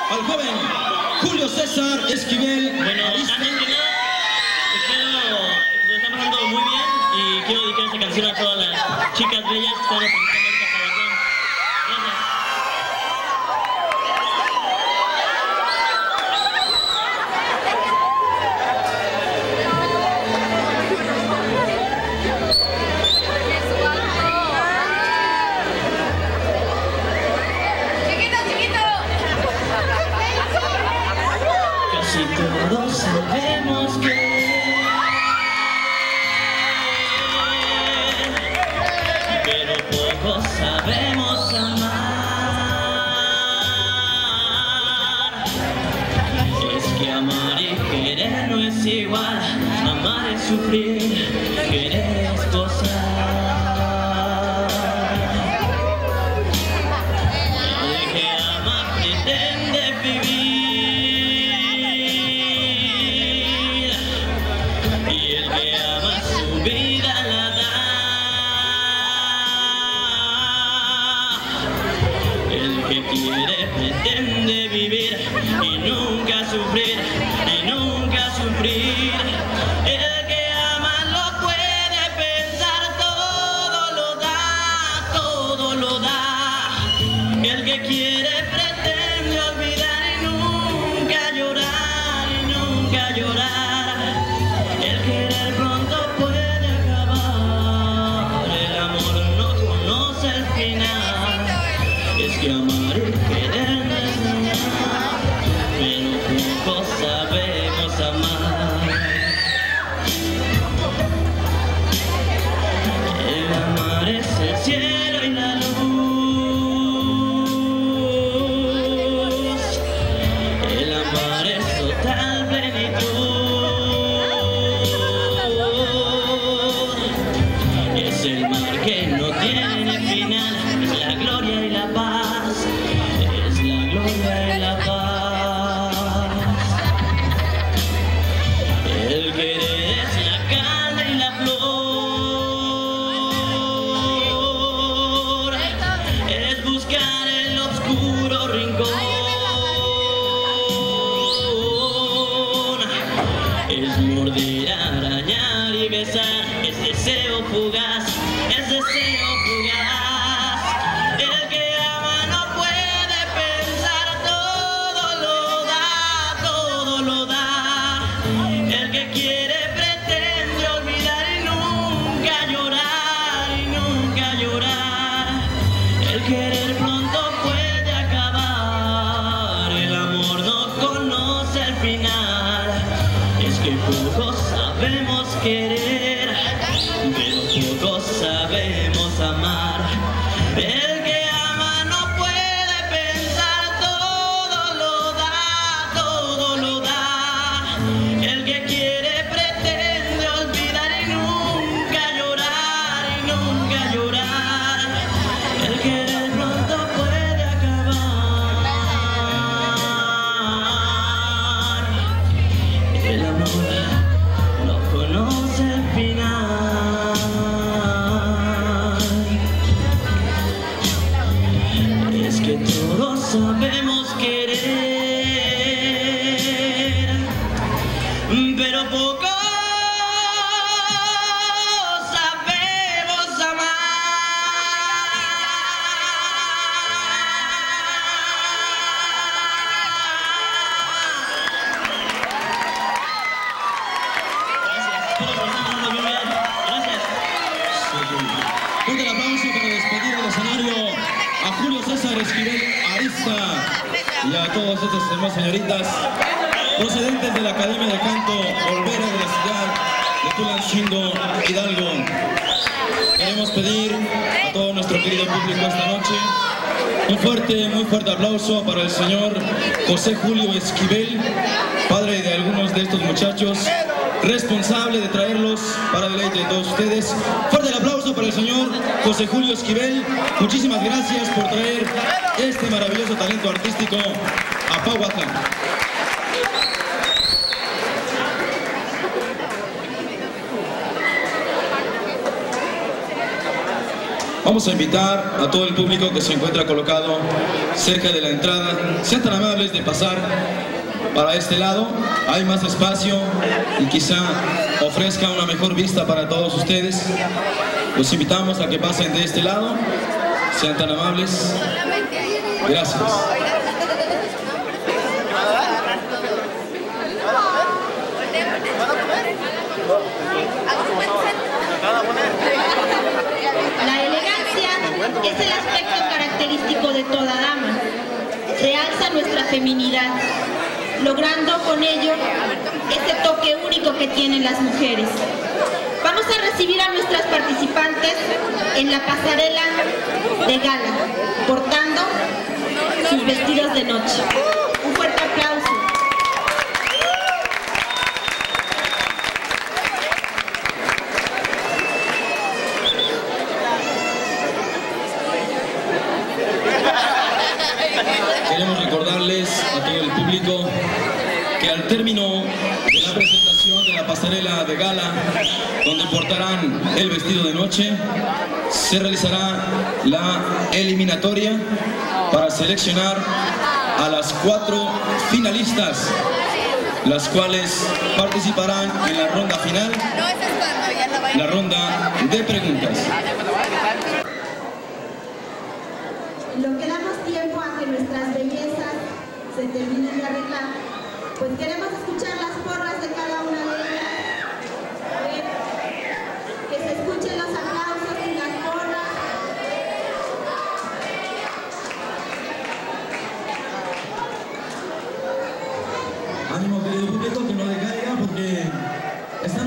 al joven Julio César Esquivel. Bueno, antes que nada, espero que lo están pasando muy bien y quiero dedicar esta canción a todas las chicas bellas que están representando esta población. Gracias. Casi todos sabemos pero pocos sabemos amar. Es que amar y querer no es igual, amar es sufrir, querer es gozar. El que ama pretende vivir. Quiere, pretende vivir y nunca sufrir, y nunca sufrir. El que ama lo puede pensar, todo lo da, todo lo da. El que quiere pretende olvidar y nunca llorar, y nunca llorar. El querer pronto puede acabar, el amor no conoce el final. Es que amar y querer no es nada, pero pocos sabemos amar. El amar es el cielo y la luz. El amar es total plenitud. Es el mar que no tiene final, es la gloria y la paz. Es la gloria y la paz. El querer es la calma y la flor. Es buscar el oscuro rincón. Es morder, arañar y besar. Es deseo fugaz, es deseo fugaz. El que ama no puede pensar, todo lo da, todo lo da. El que quiere pretende olvidar y nunca llorar, y nunca llorar. El querer pronto puede acabar, el amor no conoce el final. Es que pocos sabemos querer, pero pocos sabemos amar. El que ama no puede pensar, todo lo da, todo lo da. El que quiere pretende olvidar y nunca llorar, y nunca llorar. El querer pronto puede acabar, el amor no conoce el final. Es que todos sabemos querer, pero pocos sabemos amar. Fuerte el aplauso para despedir del escenario a Julio César Esquivel Arista y a todas estas demás señoritas procedentes de la Academia de Canto Olvera de la ciudad de Tulancingo, Hidalgo. Queremos pedir a todo nuestro querido público esta noche un muy fuerte aplauso para el señor José Julio Esquivel, padre de algunos de estos muchachos, responsable de traerlos para deleite de todos ustedes. Fuerte el aplauso para el señor José Julio Esquivel. Muchísimas gracias por traer este maravilloso talento artístico a Pahuatlán. Vamos a invitar a todo el público que se encuentra colocado cerca de la entrada. Sean tan amables de pasar para este lado. Hay más espacio y quizá ofrezca una mejor vista para todos ustedes. Los invitamos a que pasen de este lado. Sean tan amables. Gracias. La elegancia es el aspecto característico de toda dama. Realza nuestra feminidad, logrando con ello ese toque único que tienen las mujeres. Vamos a recibir a nuestras participantes en la pasarela de gala, portando sus vestidos de noche. Un fuerte aplauso. Queremos recordarles a todo el público que al término de la presentación de la pasarela de gala, donde portarán el vestido de noche, se realizará la eliminatoria para seleccionar a las 4 finalistas, las cuales participarán en la ronda final, la ronda de preguntas. Lo que damos tiempo a que nuestras bellezas se terminen de arreglar, pues queremos escuchar las porras de cada una de ellas. A ver, que se escuchen los aplausos y las porras. Ánimo, querido público, que no decaiga, porque esta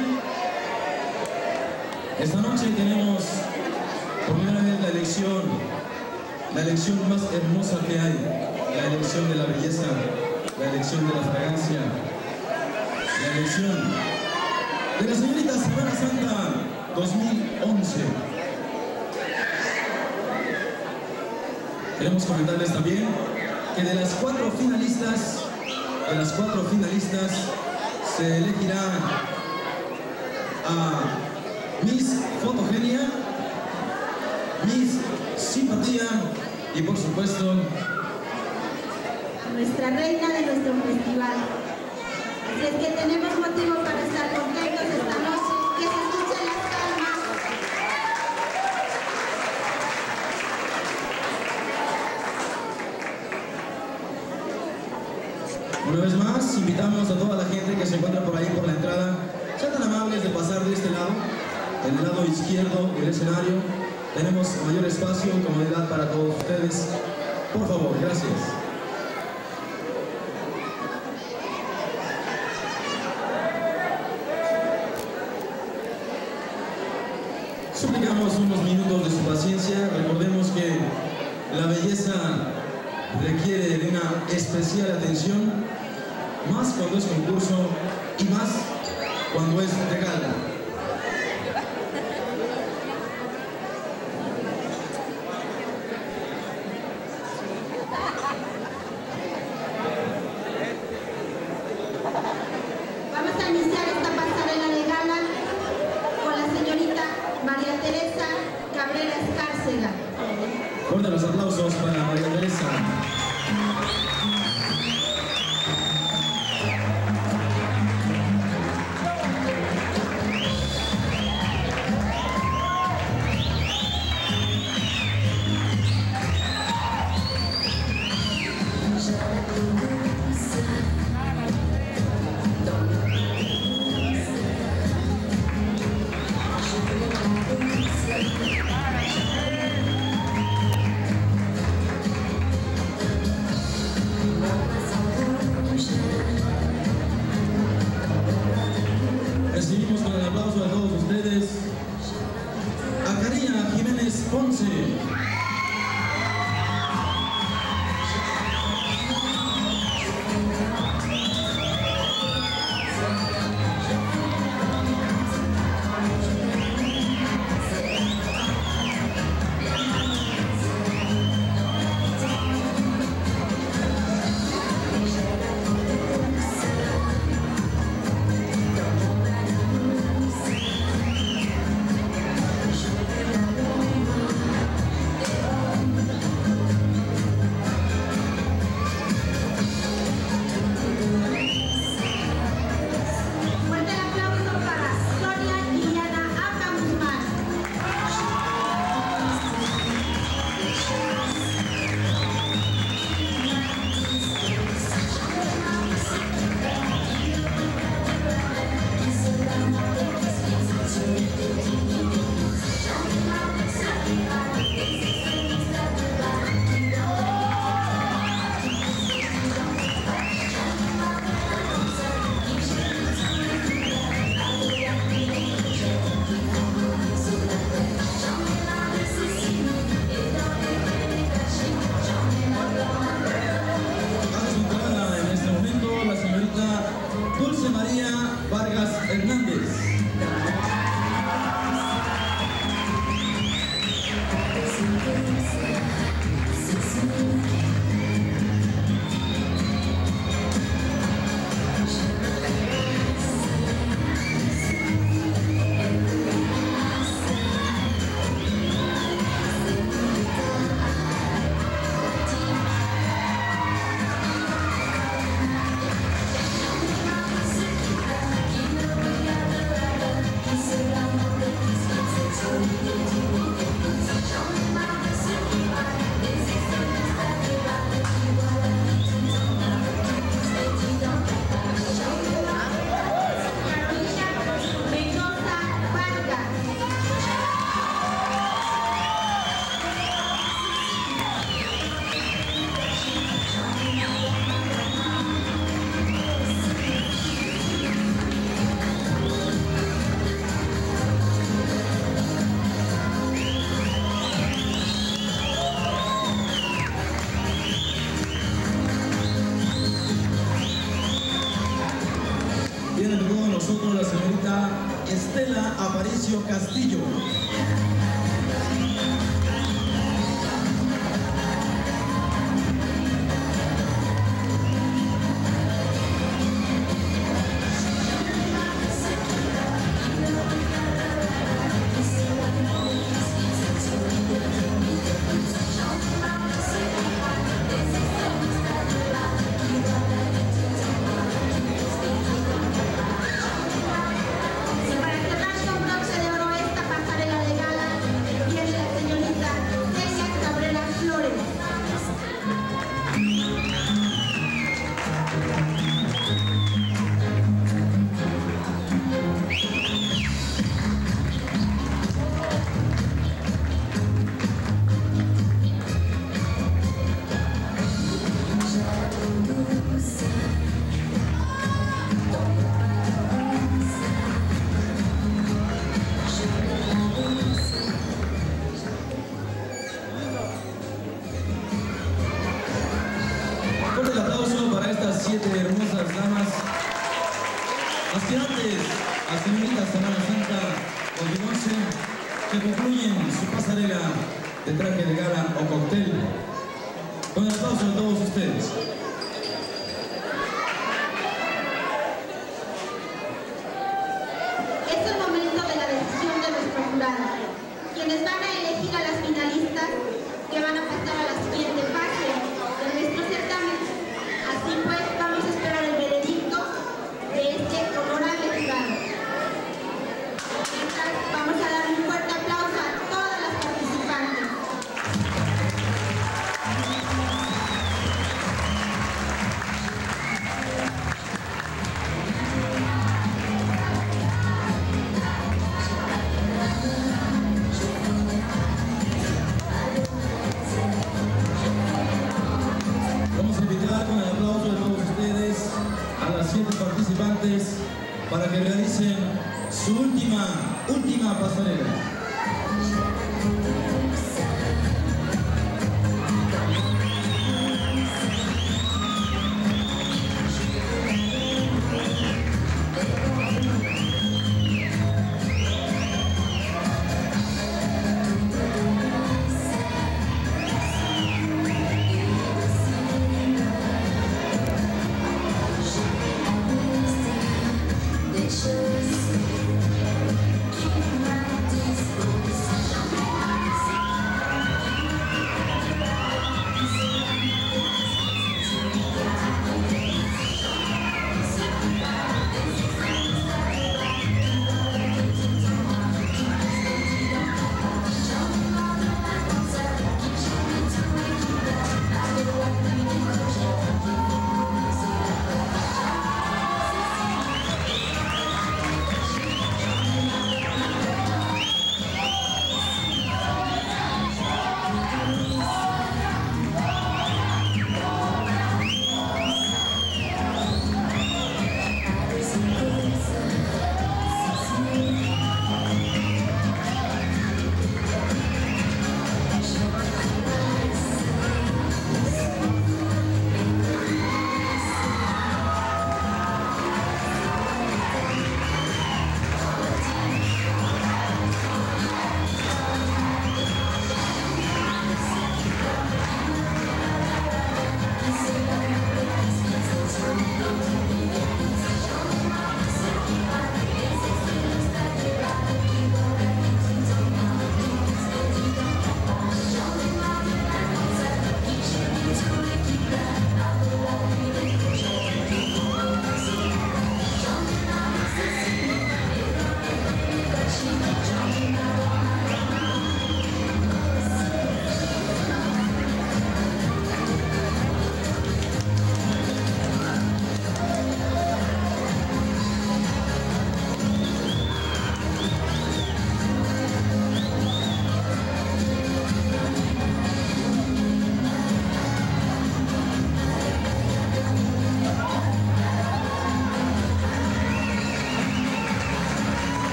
noche tenemos por primera vez la elección más hermosa que hay, la elección de la belleza, la elección de la fragancia, la elección de la señorita Semana Santa 2011. Queremos comentarles también que de las 4 finalistas, se elegirá a Miss Fotogenia, Miss Simpatía y, por supuesto, Nuestra reina de nuestro festival. Así es que tenemos motivo para estar contentos esta noche. Que se escuchen las palmas. Una vez más, invitamos a toda la gente que se encuentra por ahí por la entrada. Sean tan amables de pasar de este lado, en el lado izquierdo del escenario. Tenemos mayor espacio y comodidad para todos ustedes. Por favor, gracias. Suplicamos unos minutos de su paciencia. Recordemos que la belleza requiere de una especial atención, más cuando es concurso y más cuando es de gala. Vamos a iniciar esta pasarela de gala con la señorita María Teresa Cabrera Escárcega. Fuerte los aplausos para María Teresa. nosotros la señorita Estela Aparicio Castillo. Fuerte el aplauso para estas 7 hermosas damas, aspirantes a señorita Semana Santa 2011, que concluyen su pasarela de traje de gala o cóctel. Con el aplauso a todos ustedes. Es el momento de la decisión de nuestro jurado, quienes van a elegir a las finalistas que van a pasar a la siguiente fase de nuestro certamen. Así pues, vamos a esperar el veredicto de este honorable jurado. Mientras, vamos a dar un fuerte aplauso a todas las participantes. Vamos a invitar con el aplauso de todos ustedes a las 7 participantes para que realicen su última pasarela.